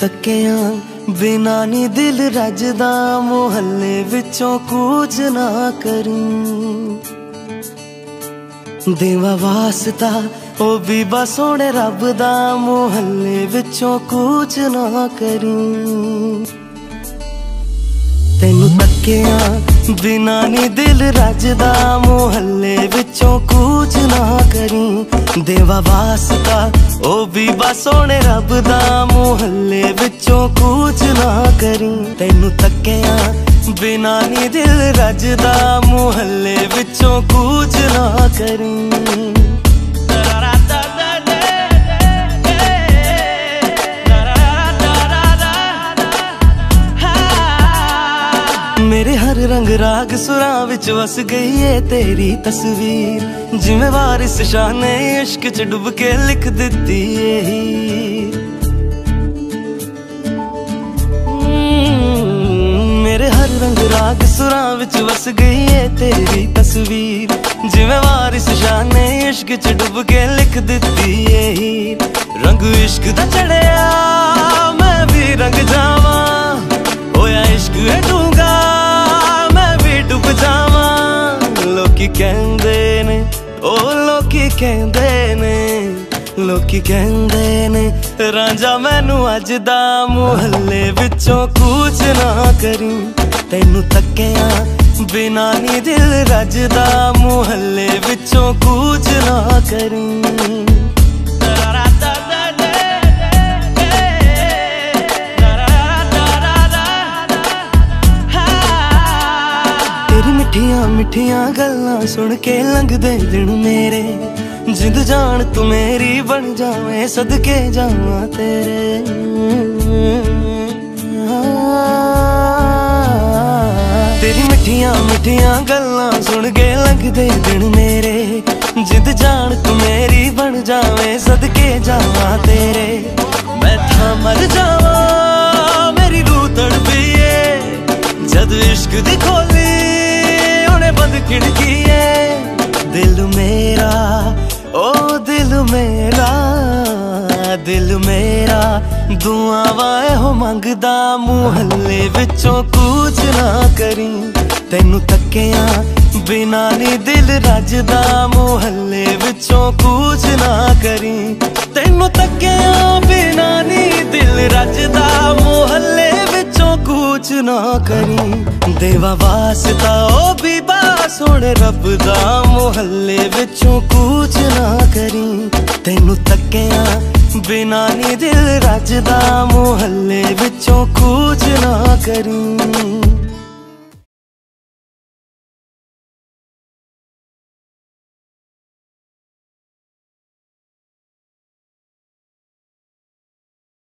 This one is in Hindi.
तकिया बिना नी दिल रजदा, मुहल्ले विचों कूच ना करी। देवा वास्ता ओ बीबा सोने रब दा, मुहल्ले विचों कूच ना करी। तेनू तकिया बिना नी दिल रजदा, मुहल्ले विचों कूच ना करी। देवा वास्ता ओ बीबा सोने रब दा, मुहल्ले विचों कूच ना करी। तेनू तकिया बिना नी दिल रजदा, मुहल्ले विचों कूच ना करी। मेरे हर रंग राग सुरां विच वस गई है तेरी तस्वीर, जिवें वारिस शाह ने इश्क च डुब के लिख दिती है हीर। मेरे हर रंग राग सुरां विच वस गई है तेरी तस्वीर, जिवें वारिस शाह ने इश्क च डुब के लिख दिती है हीर। रंग इश्क दा चढ़िया मैं भी रंग जावा, होया इश्क है डूंगा डुब जावा। लोकी कहंदे ने ओ लोकी कहंदे ने, लोकी कहंदे ने रांझा मैनू अज दा, मुहल्ले विचों कूच ना करी। तेनू तकिया बिना नी दिल रजदा, मुहल्ले विचों कूच ना करी। मिठियां मिठियां गल्लां सुन के लंघदे दिन मेरे, जिंद जान तू मेरी बन जावे, सदके जावां तेरे। तेरी मिठियां मिठियां गल्लां सुन के लंघदे दिन मेरे, जिंद जान तू मेरी बन जावे, सदके जावां तेरे। मैं था मर जावां मेरी रूह तड़पिए, जद इश्क दी खोली बंद खिड़की है। दिल मेरा ओ दिल मेरा, दिल मेरा दुआवां हो मंगदा, मुहल्ले विचों कूच ना करी। तेनू तकिया बिना नी दिल रजदा, मुहल्ले विचों कूच ना करी। तेनू तकिया बिना नी दिल रजदा, मुहल्ले विचों कूच ना करी। देवा वास्ता ओ बीबा सोने रब दा, मुहल्ले विचों कूच ना करी। तेनू तकिया बिना नी दिल रजदा, मुहल्ले विचों कूच ना करी।